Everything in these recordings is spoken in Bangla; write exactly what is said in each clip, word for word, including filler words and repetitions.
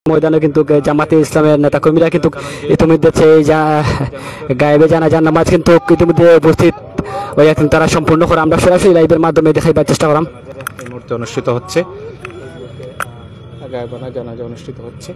ময়দানে কিন্তু জামাতে ইসলামের নেতাকর্মীরা কিন্তু ইতিমধ্যে গায়েবে জানাজার নামাজ কিন্তু ইতিমধ্যে উপস্থিত হয়ে কিন্তু তারা সম্পূর্ণ করে আমরা সরাসরি লাইভের মাধ্যমে দেখাইবার চেষ্টা করলাম। এই মুহূর্তে অনুষ্ঠিত হচ্ছে গায়েবানা জানাজা অনুষ্ঠিত হচ্ছে।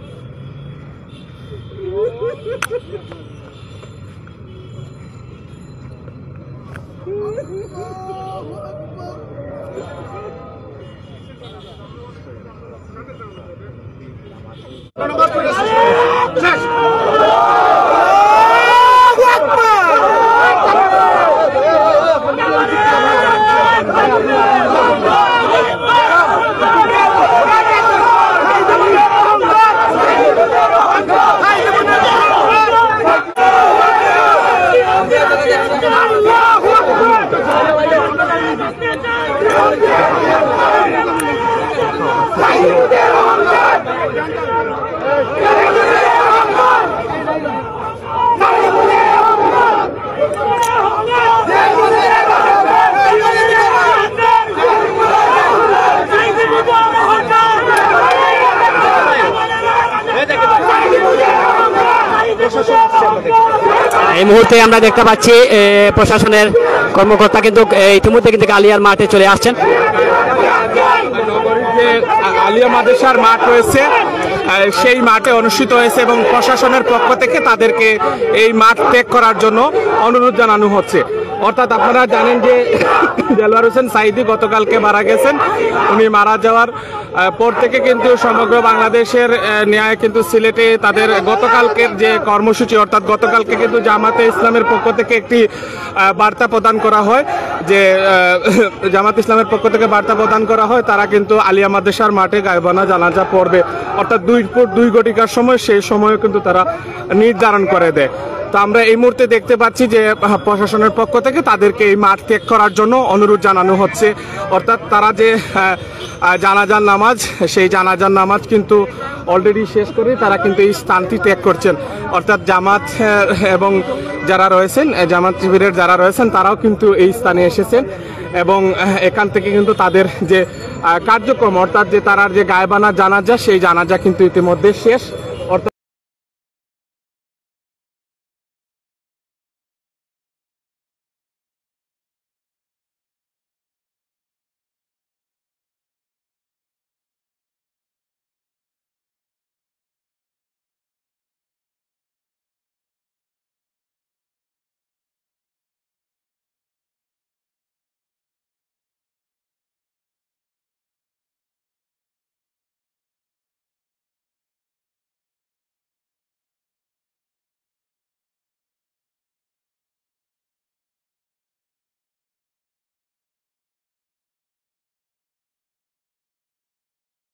এই মুহূর্তে আমরা দেখতে পাচ্ছি প্রশাসনের কর্মকর্তা কিন্তু ইতিমধ্যে কিন্তু আলিয়ার মাঠে চলে আসছেন। নগরীর যে আলিয়া মাদ্রাসার মাঠ রয়েছে সেই মাঠে অনুষ্ঠিত হয়েছে এবং প্রশাসনের পক্ষ থেকে তাদেরকে এই মাঠ ত্যাগ করার জন্য অনুরোধ জানানো হচ্ছে। অর্থাৎ আপনারা জানেন যে দেলোয়ার হোসেন সাঈদী গতকালকে মারা গেছেন। উনি মারা যাওয়ার পর থেকে কিন্তু সমগ্র বাংলাদেশের ন্যায় কিন্তু সিলেটে তাদের গতকালকের যে কর্মসূচি, অর্থাৎ গতকালকে কিন্তু জামাতে ইসলামের পক্ষ থেকে একটি বার্তা প্রদান করা হয় যে জামাত ইসলামের পক্ষ থেকে বার্তা প্রদান করা হয় তারা কিন্তু আলিয়া মাদ্রাসার মাঠে গায়েবানা জানাজা পড়বে। অর্থাৎ দুই ফুট দুই ঘটিকার সময় সেই সময়ও কিন্তু তারা নির্ধারণ করে দেয়। তো আমরা এই মুহূর্তে দেখতে পাচ্ছি যে প্রশাসনের পক্ষ থেকে তাদেরকে এই মাঠ ত্যাগ করার জন্য অনুরোধ জানানো হচ্ছে। অর্থাৎ তারা যে জানাজার নামাজ, সেই জানাজার নামাজ কিন্তু অলরেডি শেষ করে তারা কিন্তু এই স্থানটি ত্যাগ করছেন। অর্থাৎ জামাত এবং যারা রয়েছেন, জামাত শিবিরের যারা রয়েছেন তারাও কিন্তু এই স্থানে এসেছেন এবং এখান থেকে কিন্তু তাদের যে কার্যক্রম, অর্থাৎ যে তারা যে গায়েবানা জানাজা, সেই জানাজা কিন্তু ইতিমধ্যে শেষ।